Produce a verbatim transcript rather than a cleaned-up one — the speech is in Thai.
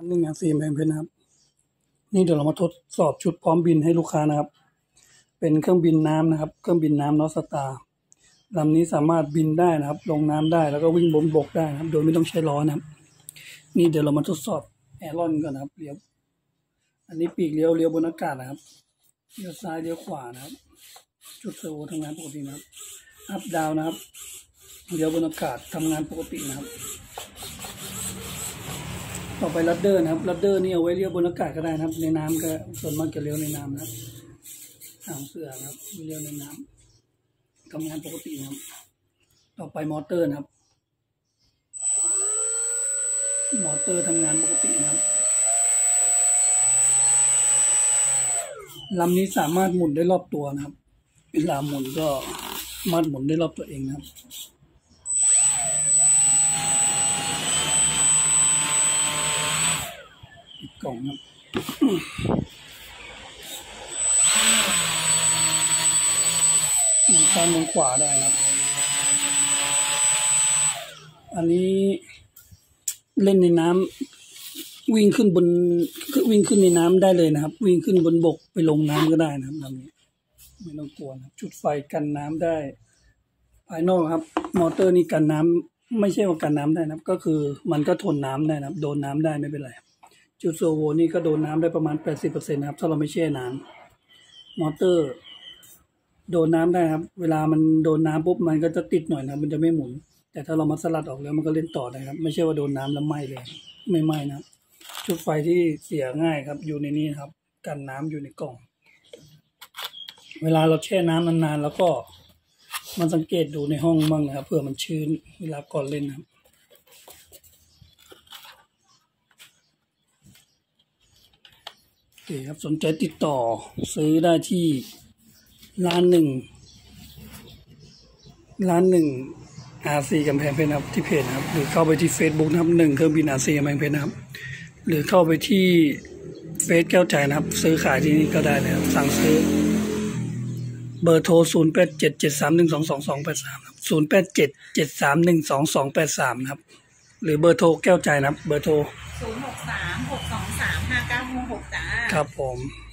หนึ่งงานซีมแพงเพชรนะครับนี่เดี๋ยวเรามาทดสอบชุดพร้อมบินให้ลูกค้านะครับเป็นเครื่องบินน้ำนะครับเครื่องบินน้ำนอสตาร์ลำนี้สามารถบินได้นะครับลงน้ำได้แล้วก็วิ่งบนบกได้นะครับโดยไม่ต้องใช้ล้อนะครับนี่เดี๋ยวเรามาทดสอบแอร์รอนก่อนนะครับเลี้ยวอันนี้ปีกเลี้ยวเลี้ยวบนอากาศนะครับเลี้ยวซ้ายเลี้ยวขวานะครับจุดเซอร์โวทำงานปกตินะครับอัพดาวนะครับเลี้ยวบนอากาศทำงานปกตินะครับต่อไปลัดเดอร์นะครับลัดเดอร์นี่เอาไว้เลี้ยวบนอากาศก็ได้นะครับในน้ำก็ส่วนมากจะเลี้ยวในน้ำนะครับหางเสือนะครับเลี้ยวในน้ำทำงานปกตินะครับต่อไปมอเตอร์นะครับมอเตอร์ทำงานปกตินะครับลำนี้สามารถหมุนได้รอบตัวนะครับเวลาหมุนก็มัดหมุนได้รอบตัวเองนะครับปิดกล่องครับหมุนซ้ายหมุนขวาได้นะครับอันนี้เล่นในน้ำวิ่งขึ้นบนวิ่งขึ้นในน้ำได้เลยนะครับวิ่งขึ้นบนบกไปลงน้ำก็ได้นะครับลำนี้ไม่ต้องกลัวนะจุดไฟกันน้ำได้ภายนอกครับมอเตอร์นี่กันน้ำไม่ใช่ว่ากันน้ำได้นะครับก็คือมันก็ทนน้ำได้นะครับโดนน้ำได้ไม่เป็นไรจุดโซโวนี่ก็โดนน้ำได้ประมาณ แปดสิบเปอร์เซ็นต์ นะครับถ้าเราไม่แช่น้ำมอเตอร์โดนน้ำได้ครับเวลามันโดนน้ำปุ๊บมันก็จะติดหน่อยนะมันจะไม่หมุนแต่ถ้าเรามาสลัดออกแล้วมันก็เล่นต่อได้ครับไม่ใช่ว่าโดนน้ำแล้วไหม้เลยไม่ไหม้นะชุดไฟที่เสียง่ายครับอยู่ในนี้ครับกันน้ำอยู่ในกล่องเวลาเราแช่น้ำนานๆแล้วก็มันสังเกตดูในห้องบ้างนะครับเพื่อมันชื้นเวลาก่อนเล่นครับโอเคครับสนใจติดต่อซื้อได้ที่ร้านหนึ่งร้านหนึ่งอาร์ซีกำแพงเพชรนะครับที่เพจนะครับหรือเข้าไปที่ Facebook นะครับหนึ่งเครื่องบินอาร์ซีกำแพงเพชรนะครับหรือเข้าไปที่เฟซแก้วใจนะครับซื้อขายที่นี่ก็ได้เลยครับสั่งซื้อเบอร์โทรศูนย์แปดเจ็ด เจ็ดสามหนึ่ง สอง สอง สอง แปดสามครับศูนย์แปดเจ็ด เจ็ดสามหนึ่ง สอง สอง แปดสามนะครับหรือเบอร์โทรแก้วใจนะครับเบอร์โทรศูนย์ หก สาม หก สอง สาม ห้า เก้า หก จ้าครับผม